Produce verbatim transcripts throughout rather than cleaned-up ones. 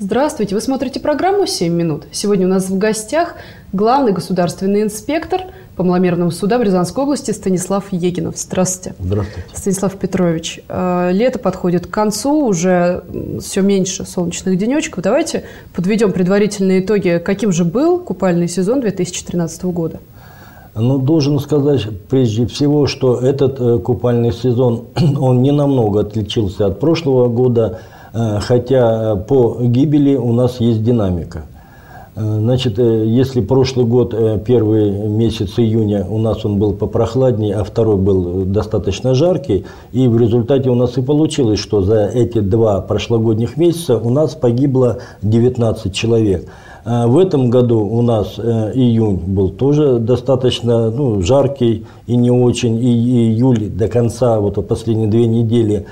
Здравствуйте, вы смотрите программу «семь минут». Сегодня у нас в гостях главный государственный инспектор по маломерным судам Рязанской области Станислав Егинов. Здравствуйте. Здравствуйте. Станислав Петрович, лето подходит к концу, уже все меньше солнечных денечков. Давайте подведем предварительные итоги. Каким же был купальный сезон две тысячи тринадцатого года? Ну, должен сказать прежде всего, что этот э, купальный сезон, он не намного отличился от прошлого года, э, хотя по гибели у нас есть динамика. Э, значит, э, если прошлый год, э, первый месяц июня у нас он был попрохладнее, а второй был достаточно жаркий, и в результате у нас и получилось, что за эти два прошлогодних месяца у нас погибло девятнадцать человек. В этом году у нас июнь был тоже достаточно ну, жаркий и не очень, и июль до конца, вот последние две недели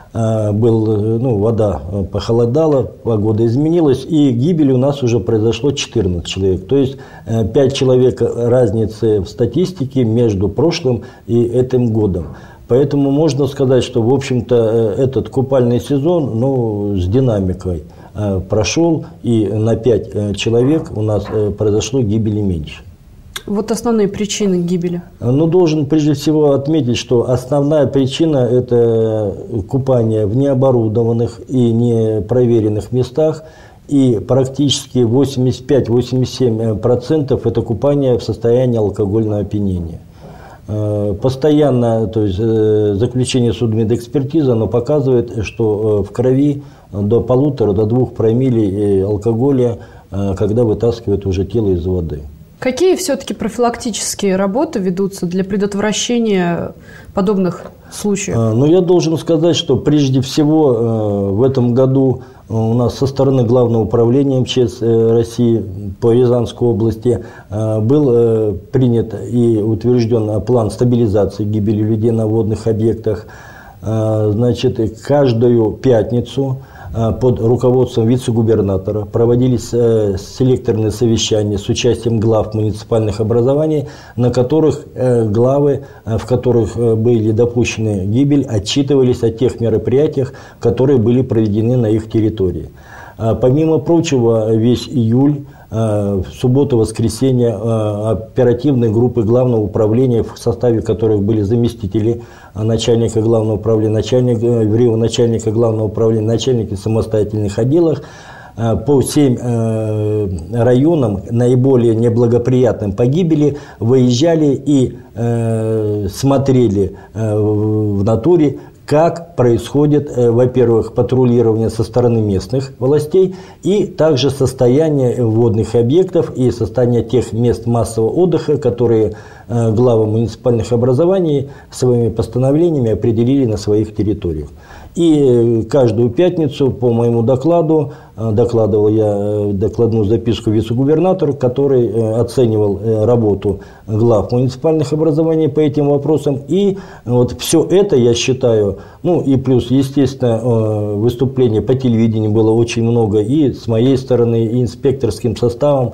был, ну, вода похолодала, погода изменилась, и гибель у нас уже произошло четырнадцать человек. То есть пять человек разницы в статистике между прошлым и этим годом. Поэтому можно сказать, что, в общем-то, этот купальный сезон ну, с динамикой прошел, и на пять человек у нас произошло гибели меньше. Вот основные причины гибели. Ну, должен прежде всего отметить, что основная причина – это купание в необорудованных и непроверенных местах, и практически восемьдесят пять — восемьдесят семь процентов это купание в состоянии алкогольного опьянения. Постоянно, то есть заключение судмедэкспертизы, оно показывает, что в крови до полутора, до двух промилле алкоголя, когда вытаскивают уже тело из воды. Какие все-таки профилактические работы ведутся для предотвращения подобных случаев? Ну, я должен сказать, что прежде всего в этом году у нас со стороны Главного управления МЧС России по Рязанской области был принят и утвержден план стабилизации гибели людей на водных объектах. Значит, каждую пятницу под руководством вице-губернатора проводились селекторные совещания с участием глав муниципальных образований, на которых главы, в которых были допущены гибель, отчитывались о тех мероприятиях, которые были проведены на их территории. Помимо прочего, весь июль, в субботу-воскресенье оперативные группы Главного управления, в составе которых были заместители начальника Главного управления, начальник, начальника Главного управления, начальники самостоятельных отделов, по семь районам, наиболее неблагоприятным по гибели, выезжали и смотрели в натуре, как происходит, во-первых, патрулирование со стороны местных властей, и также состояние водных объектов и состояние тех мест массового отдыха, которые главы муниципальных образований своими постановлениями определили на своих территориях. И каждую пятницу по моему докладу, докладывал я докладную записку вице-губернатору, который оценивал работу глав муниципальных образований по этим вопросам. И вот все это, я считаю, ну и плюс, естественно, выступлений по телевидению было очень много и с моей стороны, и инспекторским составом,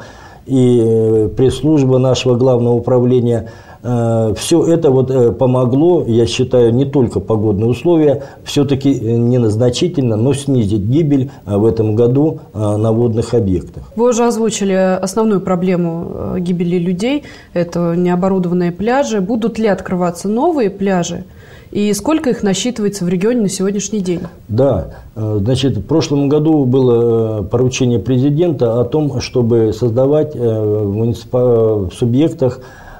и пресс-служба нашего Главного управления. Все это вот помогло, я считаю, не только погодные условия, все-таки не незначительно, но снизить гибель в этом году на водных объектах. Вы уже озвучили основную проблему гибели людей, это необорудованные пляжи. Будут ли открываться новые пляжи? И сколько их насчитывается в регионе на сегодняшний день? Да, значит, в прошлом году было поручение президента о том, чтобы создавать в муниципальных субъектах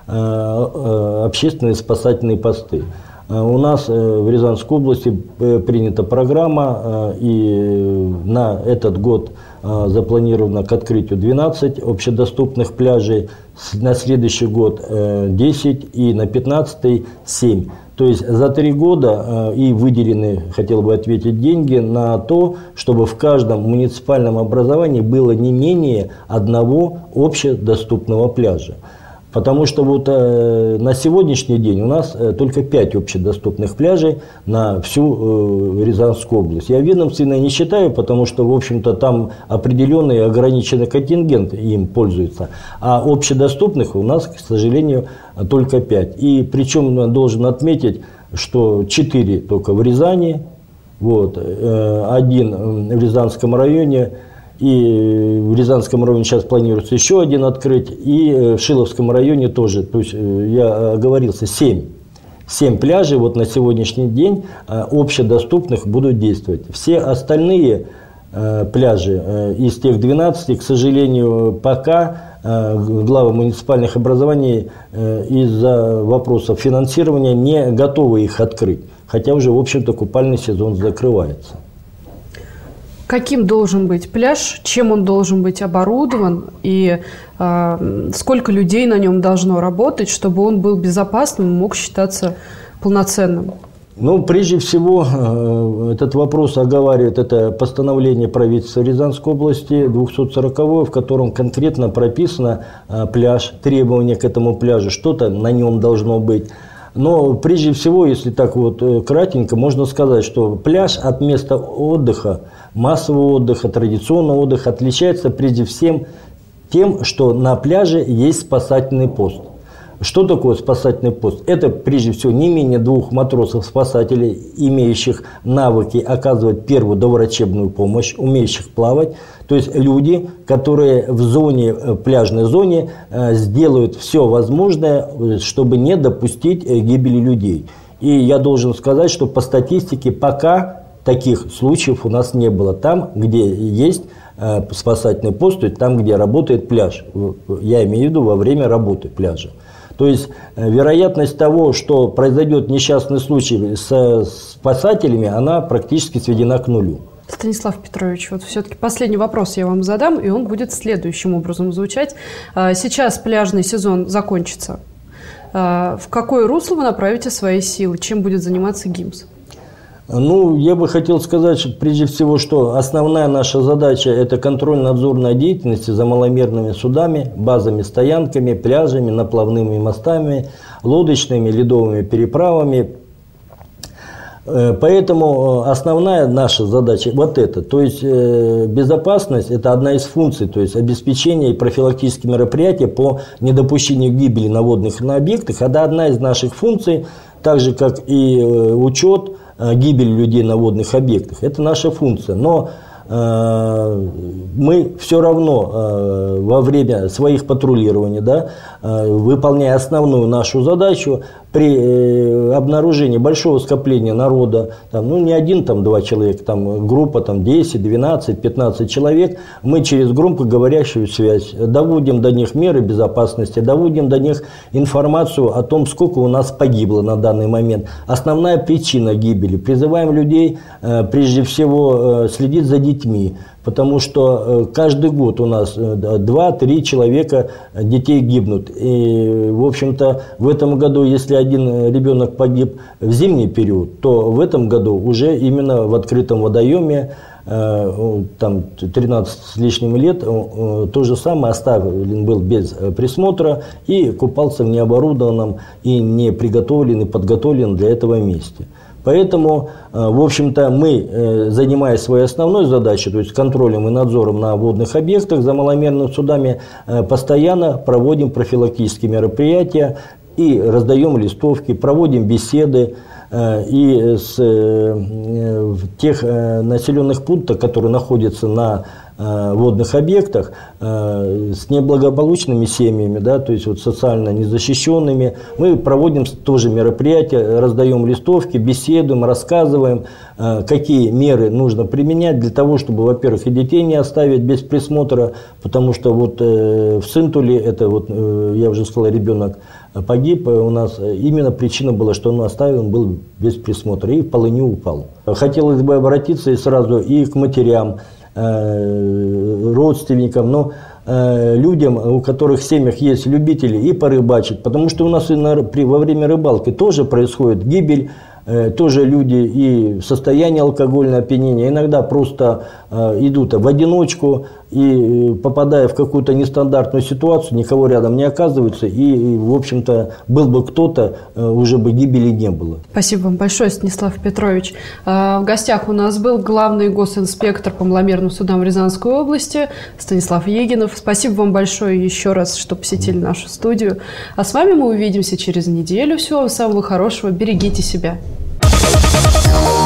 общественные спасательные посты. У нас в Рязанской области принята программа, и на этот год запланировано к открытию двенадцать общедоступных пляжей, на следующий год десять и на пятнадцатый семь. То есть за три года и выделены, хотел бы ответить, деньги на то, чтобы в каждом муниципальном образовании было не менее одного общедоступного пляжа. Потому что вот э, на сегодняшний день у нас э, только пять общедоступных пляжей на всю э, Рязанскую область. Я ведомственные не считаю, потому что, в общем-то, там определенный ограниченный контингент им пользуется. А общедоступных у нас, к сожалению, только пять. И причем должен отметить, что четыре только в Рязани, вот, э, один в Рязанском районе, И в Рязанском районе сейчас планируется еще один открыть, и в Шиловском районе тоже. То есть я оговорился, семь. Семь пляжей вот на сегодняшний день общедоступных будут действовать. Все остальные пляжи из тех двенадцати, к сожалению, пока главы муниципальных образований из-за вопросов финансирования не готовы их открыть. Хотя уже, в общем-то, купальный сезон закрывается. Каким должен быть пляж, чем он должен быть оборудован и э, сколько людей на нем должно работать, чтобы он был безопасным и мог считаться полноценным? Ну, прежде всего, э, этот вопрос оговаривает это постановление правительства Рязанской области двухсот сороковое, в котором конкретно прописано э, пляж, требования к этому пляжу, что-то на нем должно быть. Но прежде всего, если так вот кратенько, можно сказать, что пляж от места отдыха, массового отдыха, традиционного отдыха отличается прежде всего тем, что на пляже есть спасательный пост. Что такое спасательный пост? Это прежде всего не менее двух матросов-спасателей, имеющих навыки оказывать первую доврачебную помощь, умеющих плавать. То есть люди, которые в зоне, пляжной зоне сделают все возможное, чтобы не допустить гибели людей. И я должен сказать, что по статистике пока таких случаев у нас не было. Там, где есть спасательный пост, то есть там, где работает пляж. Я имею в виду во время работы пляжа. То есть вероятность того, что произойдет несчастный случай с спасателями, она практически сведена к нулю. Станислав Петрович, вот все-таки последний вопрос я вам задам, и он будет следующим образом звучать. Сейчас пляжный сезон закончится. В какое русло вы направите свои силы? Чем будет заниматься ГИМС? Ну, я бы хотел сказать, что, прежде всего, что основная наша задача – это контрольно-надзорная деятельность за маломерными судами, базами, стоянками, пляжами, наплавными мостами, лодочными, ледовыми переправами. Поэтому основная наша задача вот это. То есть безопасность – это одна из функций, то есть обеспечение и профилактические мероприятия по недопущению гибели на водных объектах. Это одна из наших функций, так же как и учет гибели людей на водных объектах. Это наша функция. Но э, мы все равно э, во время своих патрулирований, да, э, выполняя основную нашу задачу, при э, обнаружении большого скопления народа, там, ну не один, там два человека, там группа там, десять, двенадцать, пятнадцать человек, мы через громкоговорящую связь доводим до них меры безопасности, доводим до них информацию о том, сколько у нас погибло на данный момент. Основная причина гибели. Призываем людей э, прежде всего э, следить за детьми. Потому что каждый год у нас два-три человека, детей гибнут. И, в общем-то, в этом году, если один ребенок погиб в зимний период, то в этом году уже именно в открытом водоеме, там тринадцать с лишним лет, то же самое оставлен был без присмотра и купался в необорудованном и не приготовлен и подготовлен для этого месте. Поэтому, в общем-то, мы, занимаясь своей основной задачей, то есть контролем и надзором на водных объектах за маломерными судами, постоянно проводим профилактические мероприятия и раздаем листовки, проводим беседы. И с тех населенных пунктов, которые находятся на водных объектах, с неблагополучными семьями, да, то есть вот социально незащищенными, мы проводим тоже мероприятия, раздаем листовки, беседуем, рассказываем, какие меры нужно применять для того, чтобы, во-первых, и детей не оставить без присмотра, потому что вот в Сынтуле, это вот, я уже сказал, ребенок погиб, у нас именно причина была, что он оставлен был без присмотра и в полынью упал. Хотелось бы обратиться и сразу и к матерям, родственникам, но людям, у которых в семьях есть любители и порыбачить, потому что у нас и на, при, во время рыбалки тоже происходит гибель, тоже люди и в состоянии алкогольного опьянения, иногда просто идут в одиночку и, попадая в какую-то нестандартную ситуацию, никого рядом не оказывается, и, в общем-то, был бы кто-то, уже бы гибели не было. Спасибо вам большое, Станислав Петрович. В гостях у нас был главный госинспектор по маломерным судам Рязанской области Станислав Егинов. Спасибо вам большое еще раз, что посетили нашу студию. А с вами мы увидимся через неделю. Всего самого хорошего. Берегите себя.